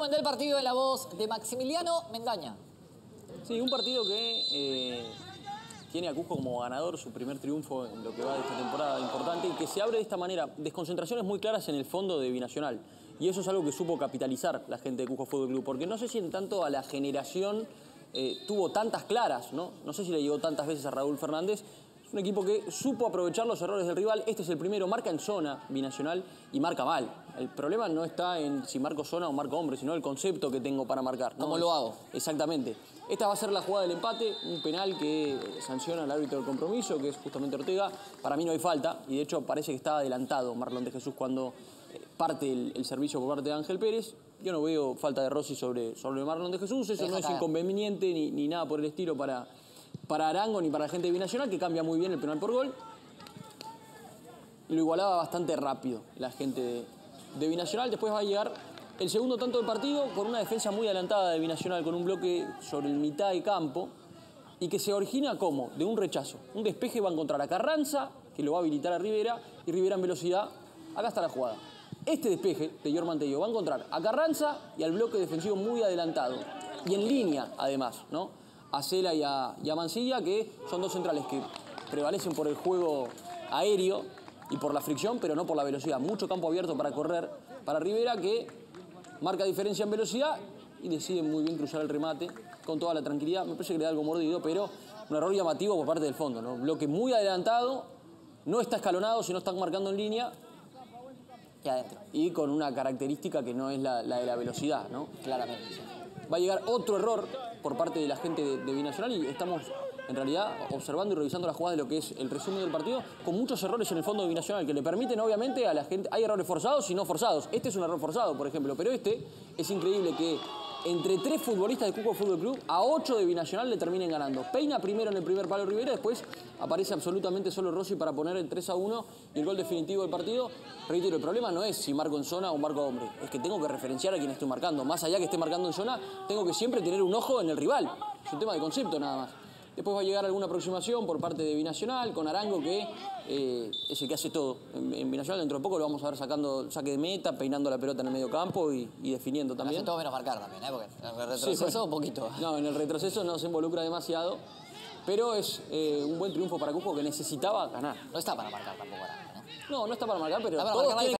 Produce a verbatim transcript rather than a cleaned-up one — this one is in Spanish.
resumen del partido en la voz de Maximiliano Mendaña. Sí, un partido que eh, tiene a Cusco como ganador, su primer triunfo en lo que va de esta temporada importante, y que se abre de esta manera. Desconcentraciones muy claras en el fondo de Binacional. Y eso es algo que supo capitalizar la gente de Cusco Fútbol Club, porque no sé si en tanto a la generación eh, tuvo tantas claras, ¿no? No sé si le llegó tantas veces a Raúl Fernández. Es un equipo que supo aprovechar los errores del rival. Este es el primero, marca en zona Binacional y marca mal. El problema no está en si marco zona o marco hombre, sino el concepto que tengo para marcar, ¿no? ¿Cómo lo hago? Exactamente. Esta va a ser la jugada del empate, un penal que sanciona el árbitro del compromiso, que es justamente Ortega. Para mí no hay falta, y de hecho parece que está adelantado Marlon de Jesús cuando parte el, el servicio por parte de Ángel Pérez. Yo no veo falta de Rossi sobre, sobre Marlon de Jesús, eso Deja no es caer. inconveniente ni, ni nada por el estilo para, para Arango ni para la gente de Binacional, que cambia muy bien el penal por gol. Y lo igualaba bastante rápido la gente de, de Binacional. Después va a llegar el segundo tanto del partido con una defensa muy adelantada de Binacional, con un bloque sobre el mitad de campo, y que se origina como de un rechazo. Un despeje va a encontrar a Carranza, que lo va a habilitar a Rivera, y Rivera en velocidad. Acá está la jugada. Este despeje de Yorman Tello va a encontrar a Carranza y al bloque defensivo muy adelantado. Y en línea, además, ¿no? A Cela y a, y a Mancilla, que son dos centrales que prevalecen por el juego aéreo y por la fricción, pero no por la velocidad. Mucho campo abierto para correr para Rivera, que marca diferencia en velocidad y decide muy bien cruzar el remate con toda la tranquilidad. Me parece que le da algo mordido, pero un error llamativo por parte del fondo, ¿no? Bloque muy adelantado, no está escalonado, sino están marcando en línea y adentro. Y con una característica que no es la, la de la velocidad, ¿no? Claramente. Va a llegar otro error por parte de la gente de, de Binacional, y estamos en realidad observando y revisando las jugadas de lo que es el resumen del partido, con muchos errores en el fondo de Binacional, que le permiten obviamente a la gente... Hay errores forzados y no forzados. Este es un error forzado, por ejemplo, pero este es increíble que entre tres futbolistas de Cusco Fútbol Club, a ocho de Binacional le terminen ganando. Peina primero en el primer palo Rivera, después aparece absolutamente solo Rossi para poner el tres a uno y el gol definitivo del partido. Reitero, el problema no es si marco en zona o marco hombre, es que tengo que referenciar a quien estoy marcando. Más allá que esté marcando en zona, tengo que siempre tener un ojo en el rival. Es un tema de concepto nada más. Después va a llegar alguna aproximación por parte de Binacional, con Arango, que eh, es el que hace todo. En, en Binacional dentro de poco lo vamos a ver sacando saque de meta, peinando la pelota en el medio campo y, y definiendo también. Hace todo menos marcar también, ¿eh? Porque en el retroceso sí, un poquito. No, en el retroceso no se involucra demasiado, pero es eh, un buen triunfo para Cusco, que necesitaba ganar. No está para marcar tampoco Arango, ¿no? No, no está para marcar, pero para todos marcar tienen